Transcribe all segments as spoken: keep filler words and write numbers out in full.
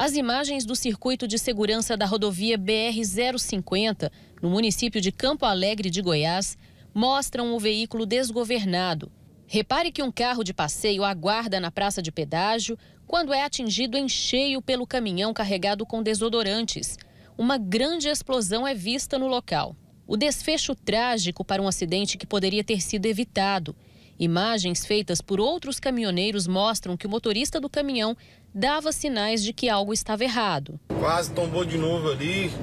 As imagens do circuito de segurança da rodovia B R zero cinquenta, no município de Campo Alegre de Goiás, mostram o veículo desgovernado. Repare que um carro de passeio aguarda na praça de pedágio quando é atingido em cheio pelo caminhão carregado com desodorantes. Uma grande explosão é vista no local. O desfecho trágico para um acidente que poderia ter sido evitado. Imagens feitas por outros caminhoneiros mostram que o motorista do caminhão dava sinais de que algo estava errado. Quase tombou de novo ali.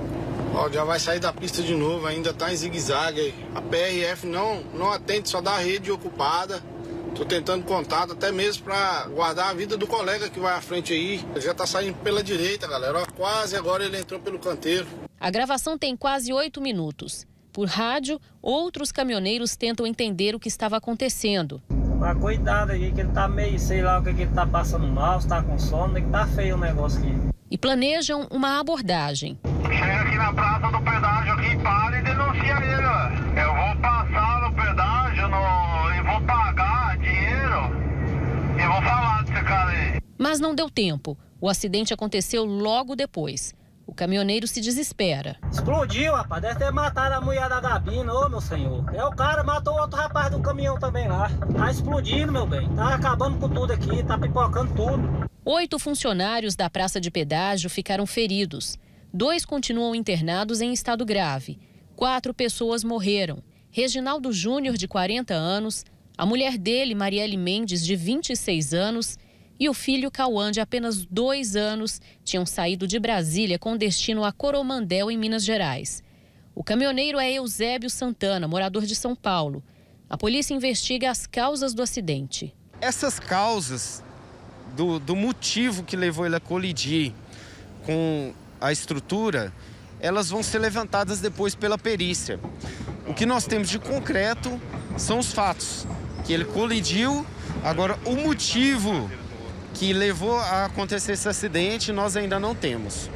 Ó, já vai sair da pista de novo, ainda está em zigue-zague. A P R F não, não atende, só dá a rede ocupada. Estou tentando contato até mesmo para guardar a vida do colega que vai à frente aí. Ele já está saindo pela direita, galera. Ó, quase agora ele entrou pelo canteiro. A gravação tem quase oito minutos. Por rádio, outros caminhoneiros tentam entender o que estava acontecendo. Mas cuidado aí, que ele tá meio, sei lá o que, que ele tá passando mal, se tá com sono, que tá feio o negócio aqui. E planejam uma abordagem. Chega aqui na praça do pedágio aqui, para e denuncia ele, ó. Eu vou passar no pedágio no... e vou pagar dinheiro e vou falar desse cara aí. Mas não deu tempo. O acidente aconteceu logo depois. O caminhoneiro se desespera. Explodiu, rapaz. Deve ter matado a mulher da gabina, ô meu senhor. É o cara, matou o outro rapaz do caminhão também lá. Tá explodindo, meu bem. Tá acabando com tudo aqui, tá pipocando tudo. Oito funcionários da praça de pedágio ficaram feridos. Dois continuam internados em estado grave. Quatro pessoas morreram. Reginaldo Júnior, de quarenta anos, a mulher dele, Marielle Mendes, de vinte e seis anos, e o filho Cauã, de apenas dois anos, tinham saído de Brasília com destino a Coromandel, em Minas Gerais. O caminhoneiro é Eusébio Santana, morador de São Paulo. A polícia investiga as causas do acidente. Essas causas do, do motivo que levou ele a colidir com a estrutura, elas vão ser levantadas depois pela perícia. O que nós temos de concreto são os fatos, que ele colidiu. Agora, o motivo que levou a acontecer esse acidente, nós ainda não temos.